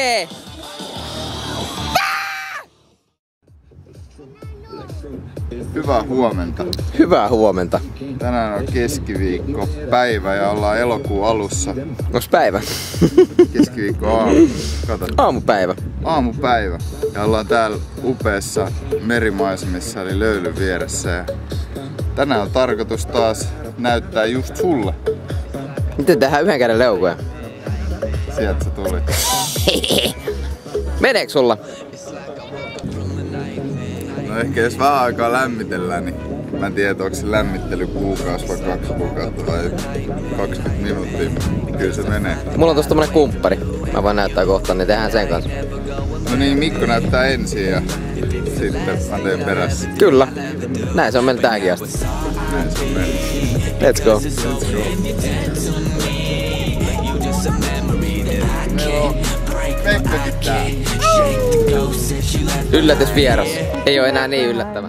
Okei! Hyvää huomenta. Hyvää huomenta. Tänään on keskiviikko päivä ja ollaan elokuun alussa. Onks päivä? Keskiviikko aamu. Kato. Aamupäivä. Aamupäivä. Ja ollaan täällä upeassa merimaisemissa eli löylyn vieressä. Ja tänään on tarkoitus taas näyttää just sulle. Miten tehdään yhden käden leukoja? Sieltä se tuli. Meneekö sulla? No ehkä jos vähän aikaa lämmitellään, niin mä en tiedä, onko se lämmittely kuukausi vai 2 kuukautta vai 20 minuuttia. Kyllä se menee. Mulla on tossa tommonen kumppari. Mä voin näyttää kohta, niin tehdään sen kanssa. No niin, Mikko näyttää ensin ja sitten mä teen perässä. Kyllä. Näin se on meillä tääkin asti. Näin se on mennyt. Let's go. Let's go. Joo, Pekkakin tää. Yllätysvieras. Ei oo enää niin yllättävä.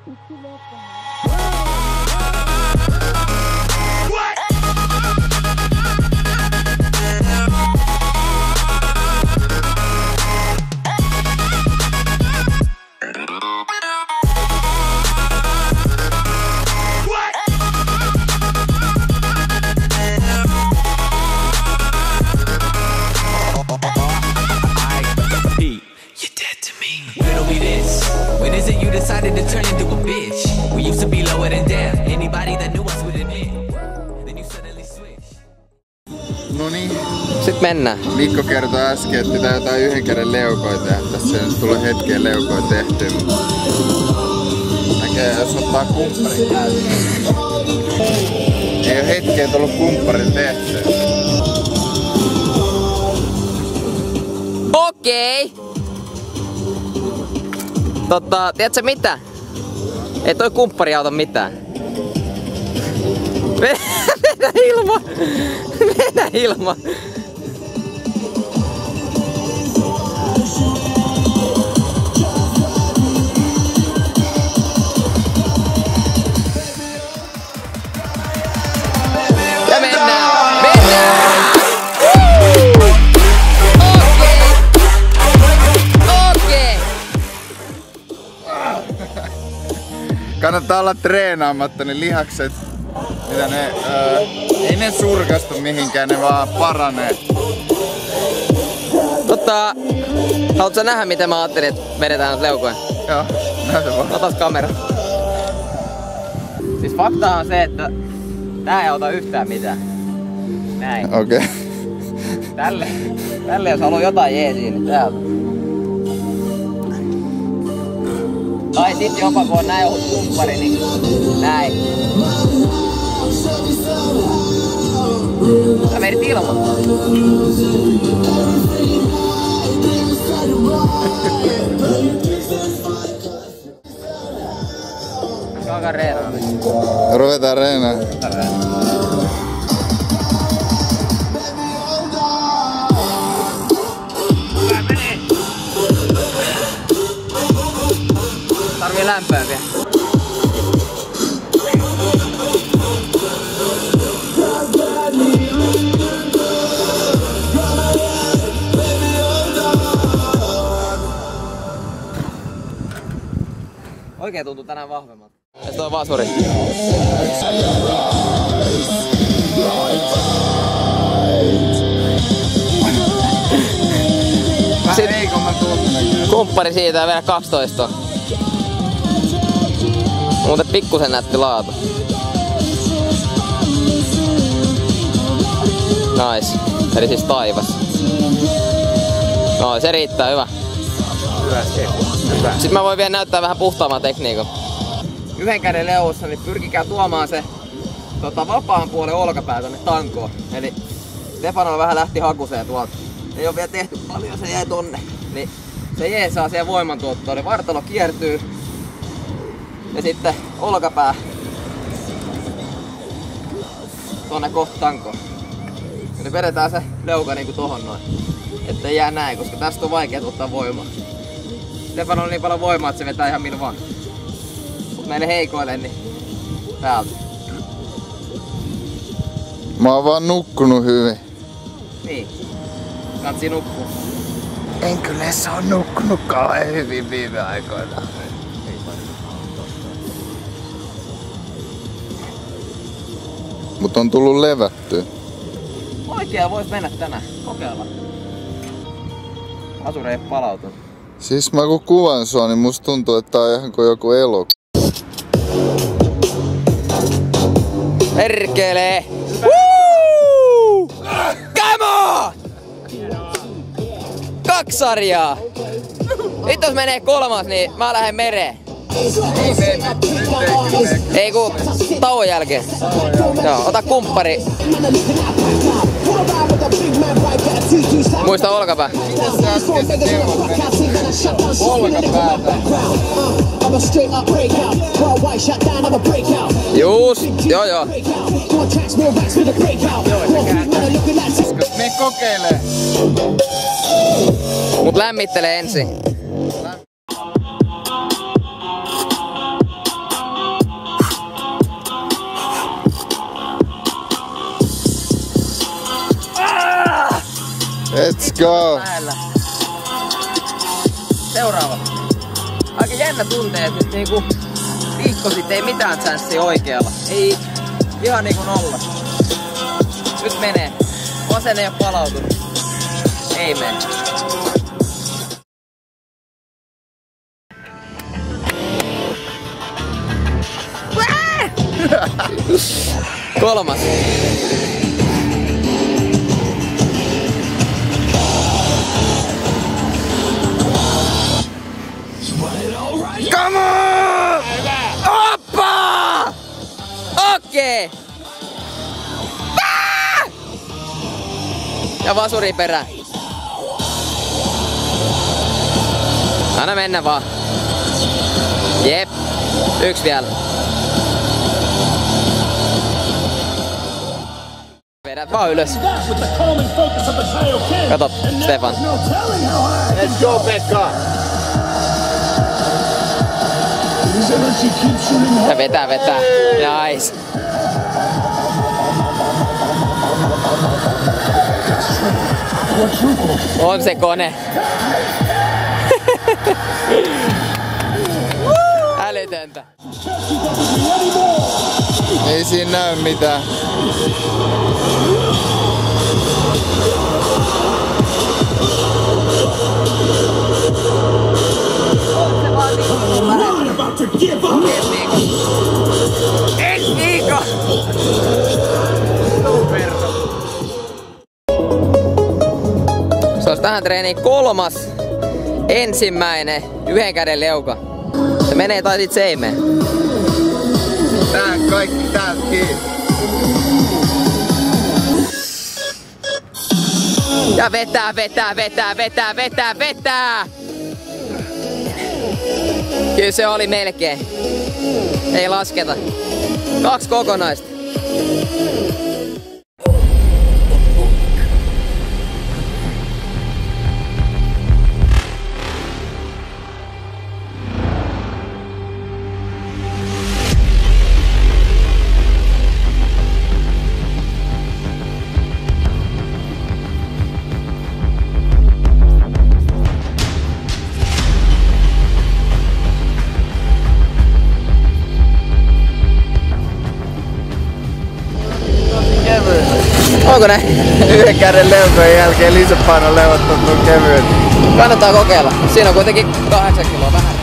Decided to turn into a bitch. We used to be lower than death. Anybody that knew us would admit. Then you suddenly switch. No niin. Sitten mennään. Mikko kertoi äsken, että pitää jotain yhden käden leukoja tehdä. Tässä ei nyt tule hetkeen leukoja tehty. Näkee, jos ottaa kumpparin käyttöön. Ei oo hetkeen tullut kumpparin tehtyä. Okei. Tiedätkö mitä? Ei toi kumppari auta mitään. Mennä ilma! Mennä ilma! Ja mennään! Mennään! Kannattaa olla treenaamatta, niin lihakset, mitä ne, ei ne surkastu mihinkään, ne vaan paranee. Haluatko nähdä miten mä ajattelin, että vedetään nyt leukoja? Joo, näytä vaan. Otas kamera. Siis fakta on se, että tää ei auta yhtään mitään. Näin. Okei. Okay. Tälle jos haluaa jotain jeesiä, niin täältä. Tai sit jopa kun on näin ohut kumppari, niin näin. Sä menit ilman. Alkaa reenaa. Ruvetaan reenaa. Tarvii lämpöä vielä. Oikein tuntuu tänään vahvemmalta. Tässä on vasuri. Vähän heikomman tuntunen. Kumppari siitä ja vielä 12. Muuten pikkusen näytti laatu. Nice. Eli siis taivas. No se riittää, hyvä. Hyvä. Sitten mä voin vielä näyttää vähän puhtaamman tekniikan. Yhden käden leuussa, niin pyrkikää tuomaan se vapaan puolen olkapää tonne tankoon. Eli Stefano vähän lähti hakuseen tuolta. Ei oo vielä tehty paljon, se jäi tonne. Niin se jeesaa siihen voimantuottoon, niin vartalo kiertyy. Ja sitten olkapää tonne kohta tankoon. Eli vedetään se leuka niinku tohon noin. Ettei jää näin, koska tästä on vaikea tuottaa voimaa. Stefano on niin paljon voimaa, että se vetää ihan millä vaan. Mut meille heikoille, niin täältä. Mä oon vaan nukkunut hyvin. Niin. Katsi nukkuu. En kyllä se on nukkunut kauhean hyvin viime aikoina. Mut on tullut levättyä. Oikea vois mennä tänään. Kokeilla. Asuri ei palautunut. Siis mä kun kuvan sua, niin musta tuntuu, että tää on ihan kuin joku elokuva. Perkele! Woo! Come on! 2 sarjaa! Nyt jos menee 3, niin mä lähden mereen. Ei ku tauon jälkeen. Joo, ota kumppari. Muista olkapää. Olkapäätä. Juus, joo. Me kokeilee. Mut lämmittelee ensin. Let's go! Lähellä. Seuraava. Aika jännä tuntee, että nyt niinku viikko sitten ei mitään chanssiä oikealla. Ei ihan niinku nolla. Nyt menee. Vasen ei oo palautunut. Ei mene. Kolmas. Come on! Oppa! Okei! Ja vasuri perään. Anna mennä vaan. Jep. 1 vielä. Vedät vaan ylös. Kato, Stefan. Let's go, Pekka! Ja vetää. Nice. On se kone. Älytöntä. Ei siinä näy mitään. Ensi viikko! Se olisi tähän treeniin 3. ensimmäinen 1 käden leuka. Se menee tai sit se ei mene. Tää kaikki täältä kiinni. Ja vetää! Kyllä se oli melkein. Ei lasketa. 2 kokonaista. Onko näin? 1 käden leukojen jälkeen lisäpainon leuat tuntuu kevyet. Kannattaa kokeilla. Siinä on kuitenkin 8 kiloa vähän.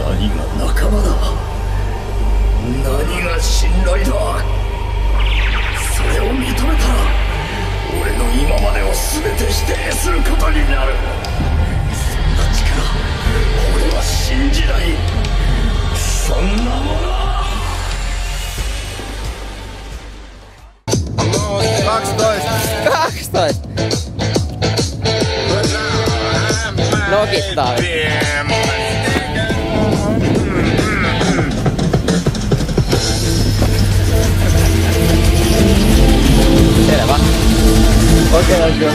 何が仲間だ。何が信頼だ。それを認めたら俺の今までを全て否定することになる。そんな力俺は信じない。そんなもの。 12. Nokittaa. Selvä. Okei.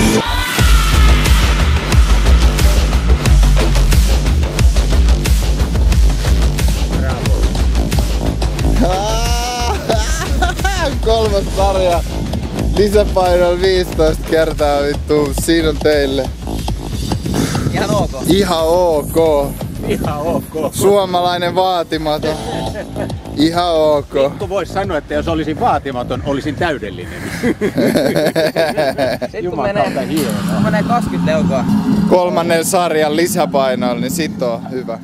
Kolmas sarja. Lisäpainoilla 15 kertaa vittu. Siinä on teille. Ihan ok. Ihan ok. Ihan ok. Suomalainen vaatimaton. Ihan ok. Mikko voisi sanoa, että jos olisin vaatimaton, olisin täydellinen. Jumalauta hienoa. Menee 20 leukoa. Kolmannen sarjan lisäpainoilla, niin sit on hyvä.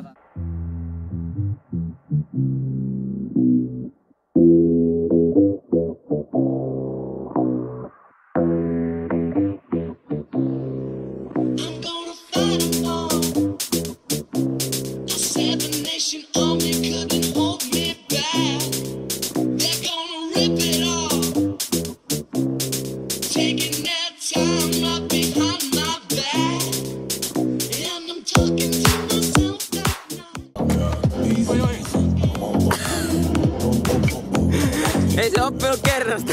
Ei se oppinut kerrasta.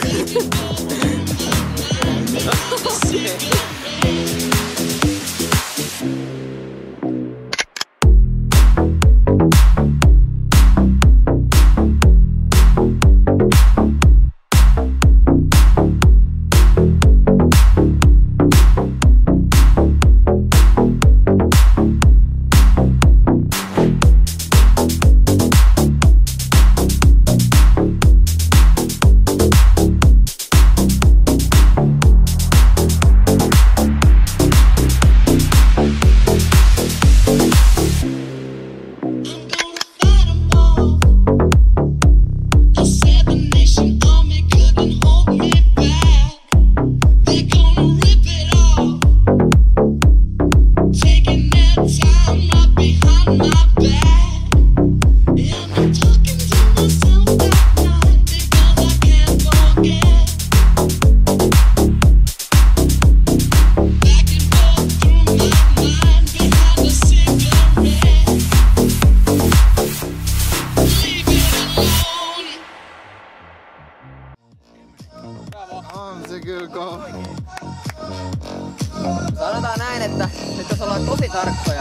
Sanotaan näin, että nyt jos ollaan tosi tarkkoja,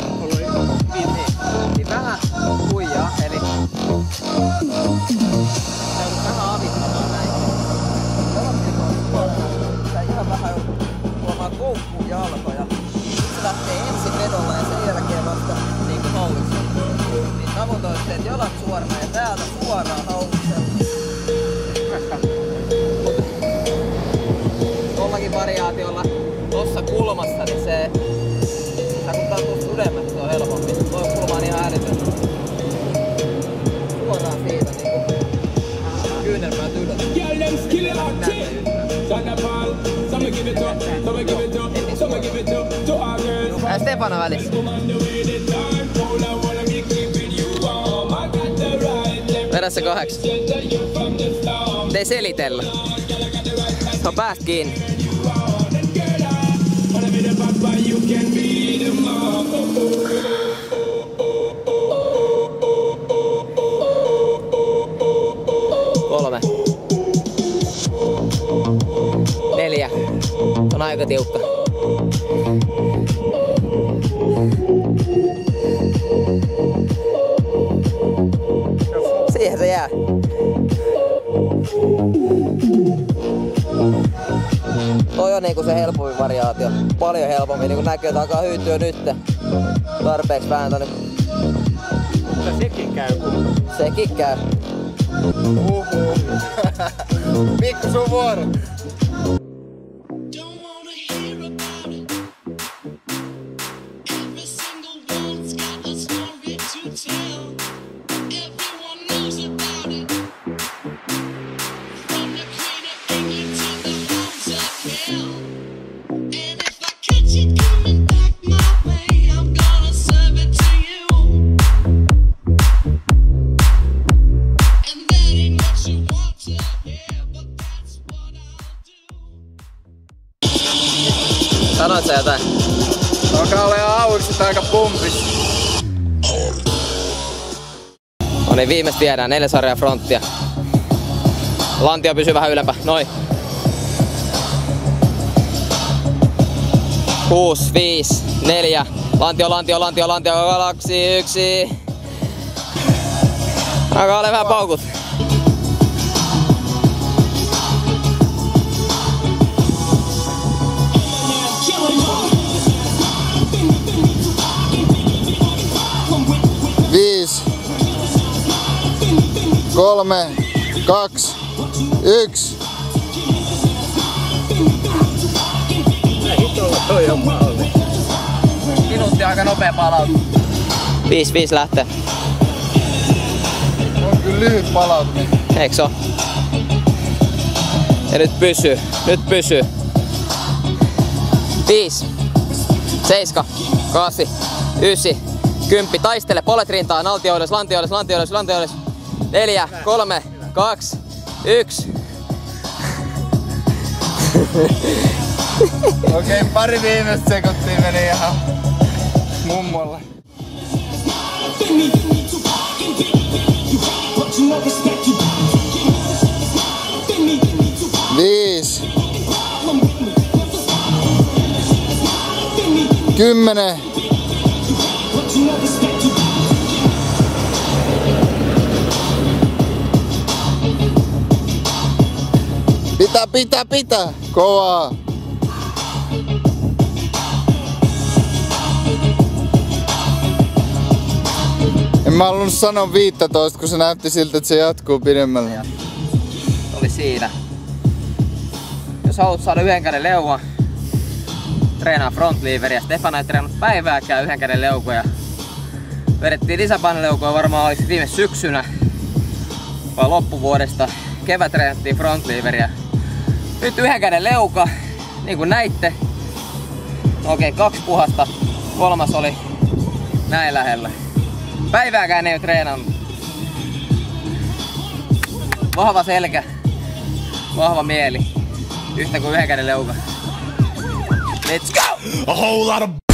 niin vähän huijaa, eli joudut vähän avittamaan näin. Pitää ihan vähän tuomaan koukkuun jalkoja. Se lähtee ensin vedolla ja sen jälkeen vasta niinku hauissa. Niin tavoitoitte, että jalat suorana ja täältä suoraan hauissa. Tollakin variaatiolla tossa kulmassa, niin se kun tää on tuossa ylemmät, se on helpompi. Toi kulma on ihan älytön. Suoraan siitä niinku kyynelmäät ylös. Stefano välissä. Vedä se 8. Ei selitellä. Se on päästä kiinni. Kolme. 4. On aika tiukka. Siihen se jää. Toi on niinku se helpompi variaatio. Paljon helpommin, niinku näkyy, että alkaa hyytyä nyt. Tarpeeksi vääntänyt. Mutta sekin käy kun... Sekin käy. Mikko, sun vuoro! Every single one's got a story. jotain. Alkaa olemaan aukset aika pumpissa. No niin, viimeistä viedään 4 sarjaa fronttia. Lantio pysyy vähän ylempää. Noin. 6, 5, 4. Lantio, 2, 1. Alkaa ole vähän paukut. Viis, 3, 2, 1. Minuutti aika nopea palautus. 5 lähtee. On kyllä lyhyt palautuminen. Eiks oo? Ja nyt pysyy. 5, 7, 8, 9, 10. Taistele, polet rintaan, lantio ylös. 4, 3, 2, 1. Okei, pari viimeistä sekuntia meni ihan mummolle. 5, 10. Pitää. Kovaa. En mä halunnut sanoa 15, kun se näytti siltä, että se jatkuu pidemmälle. Oli siinä. Jos haluat saada yhden käden leuan, treenaa frontleveriä. Stefano ei treenannut päivääkään yhden käden leukoja. Vedettiin lisäpainoleukoja varmaan olisi viime syksynä vai loppuvuodesta. Kevät treenattiin frontleveriä. Nyt yhden käden leuka, niin kuin näitte. Okei, 2 puhasta. 3 oli näin lähellä. Päivääkään ei ole treenannut. Vahva selkä, vahva mieli. Yhtä kuin yhden käden leuka. Let's go! A whole lot of